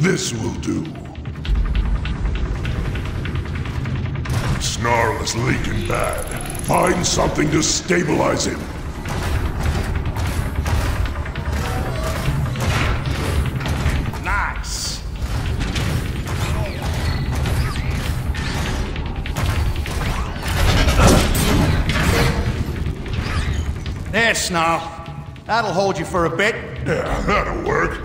This will do. Snarl is leaking bad. Find something to stabilize him. Nice. There, Snarl. That'll hold you for a bit. Yeah, that'll work.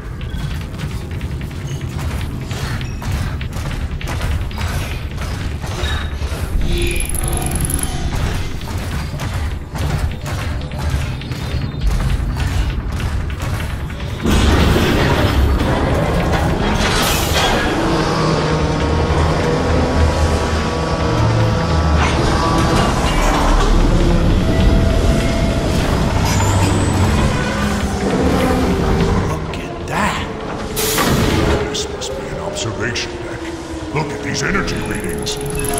Observation deck. Look at these energy readings.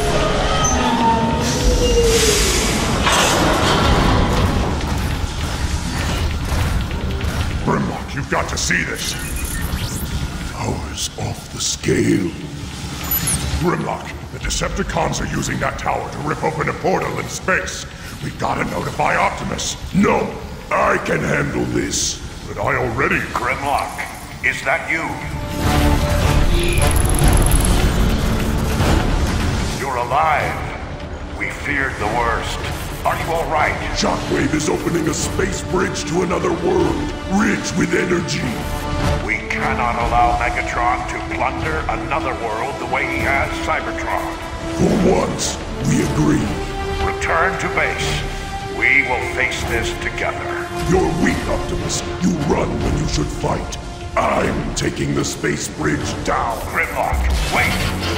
Grimlock, you've got to see this. Power's off the scale. Grimlock, the Decepticons are using that tower to rip open a portal in space. We've got to notify Optimus. No, I can handle this. But I already... Grimlock, is that you? You're alive. We feared the worst. Are you all right? Shockwave is opening a space bridge to another world, rich with energy. We cannot allow Megatron to plunder another world the way he has Cybertron. For once, we agree. Return to base. We will face this together. You're weak, Optimus. You run when you should fight. I'm taking the space bridge down. Grimlock, wait!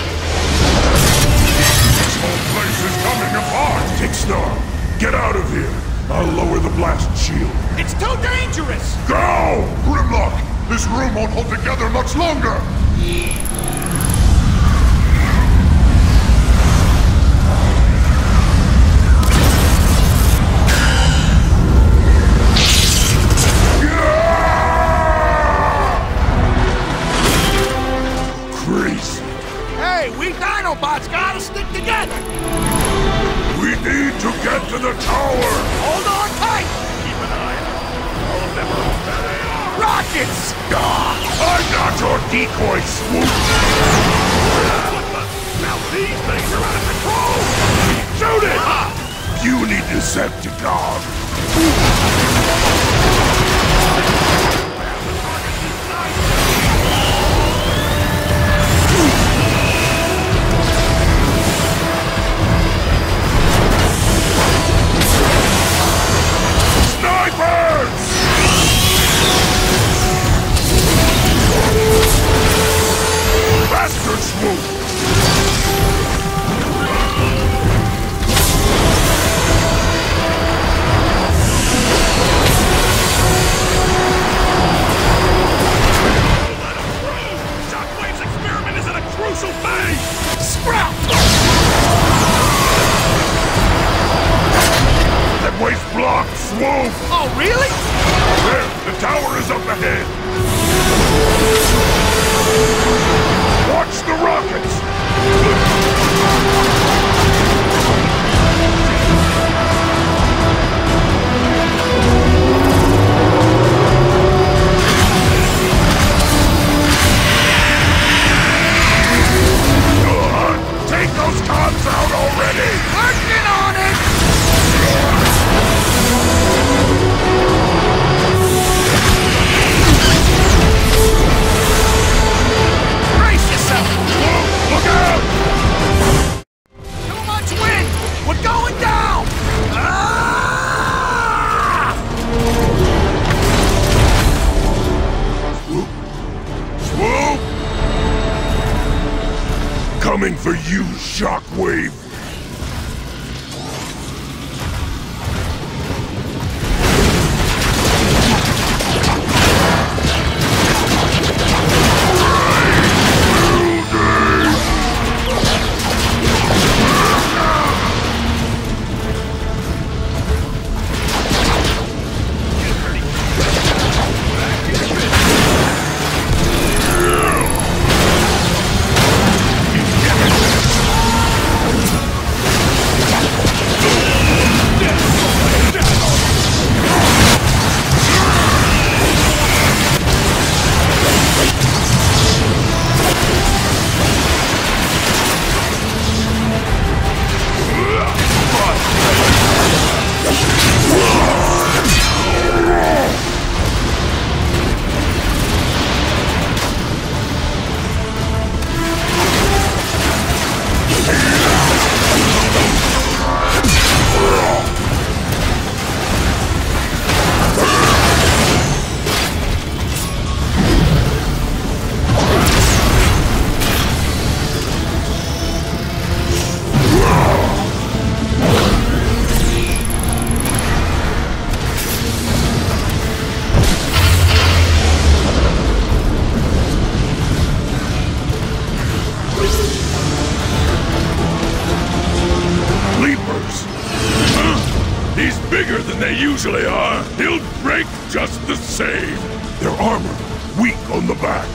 This whole place is coming apart! Take Snarl. Get out of here. I'll lower the blast shield. It's too dangerous! Go! Grimlock! This room won't hold together much longer! Hey, we Dinobots gotta stick together! We need to get to the tower! Hold on tight! Keep an eye on all of them. Rockets! I'm not your decoy, Swoop! Now these things are out of control! Shoot it! Puny Decepticon! Bastard Swoop! Shockwave's experiment is at a crucial phase! Sprout! That way's blocked, Swoop! Oh, really? There, the tower is up ahead! Watch the rockets! Take those cons out already! Working on it! Brace yourself! Look out! Too much wind! We're going down! Ah! Swoop! Coming for you, Shockwave! they usually are. He'll break just the same. Their armor, weak on the back.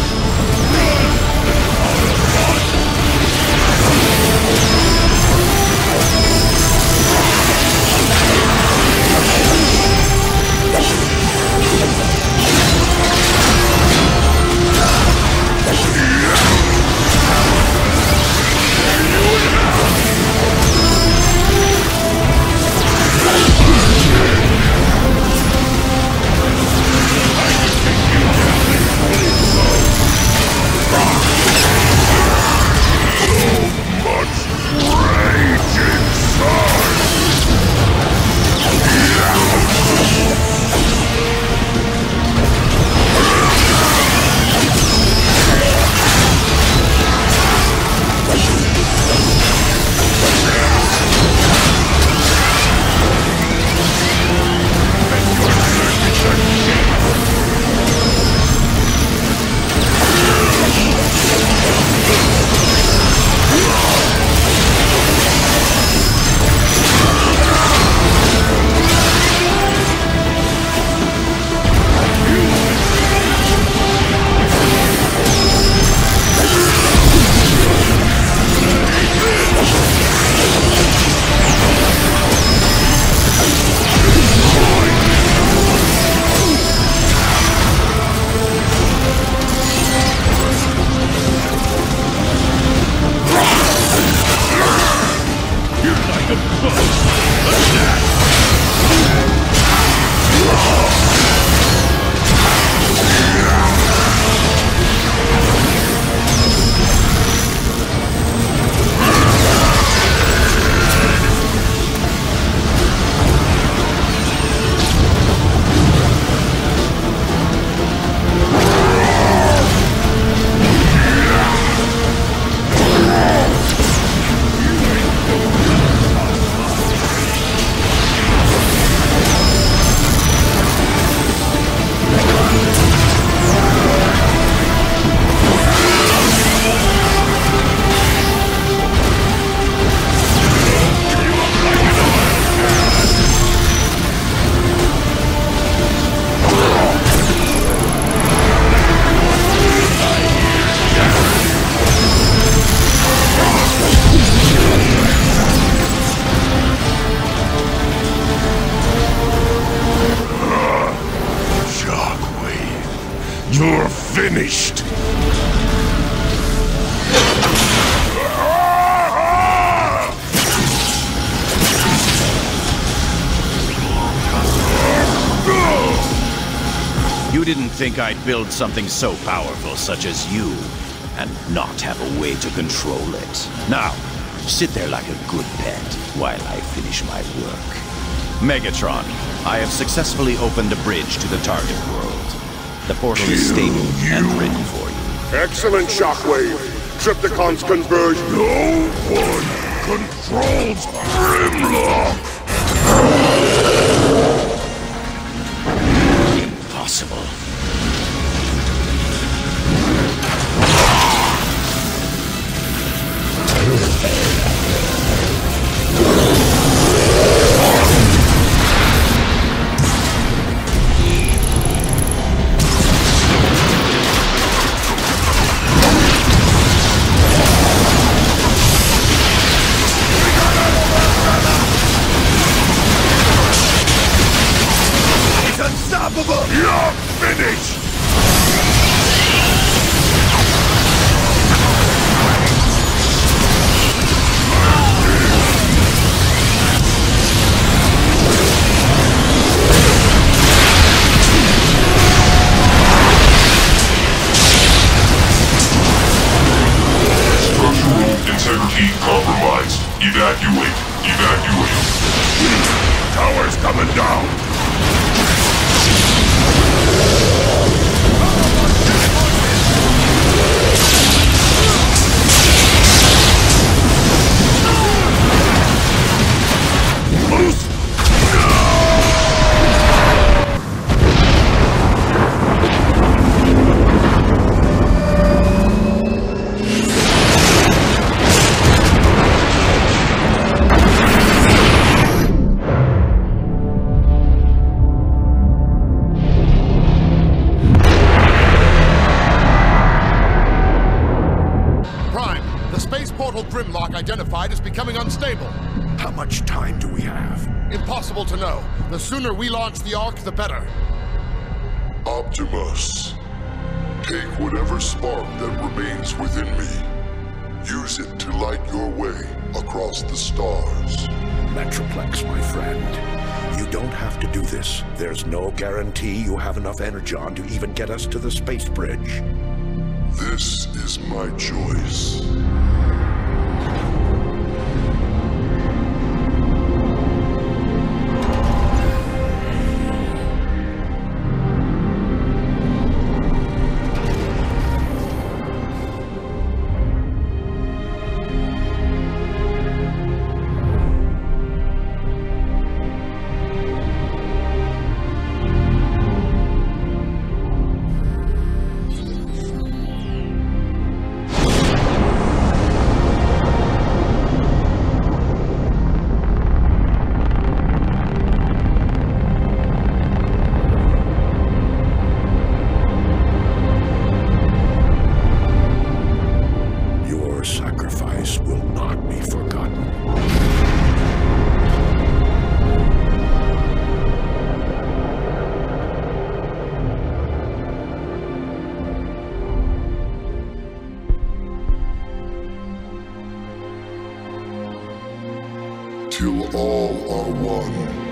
You're finished! You didn't think I'd build something so powerful such as you, and not have a way to control it. Now, sit there like a good pet while I finish my work. Megatron, I have successfully opened a bridge to the target world. The portal is stable and ready for you. Excellent, Shockwave. Trypticon's conversion. No one controls Grimlock! Impossible. time do we have? Impossible to know. The sooner we launch the Ark, the better. Optimus, take whatever spark that remains within me. Use it to light your way across the stars. Metroplex, my friend. You don't have to do this. There's no guarantee you have enough energon to even get us to the space bridge. This is my choice. Till all are one.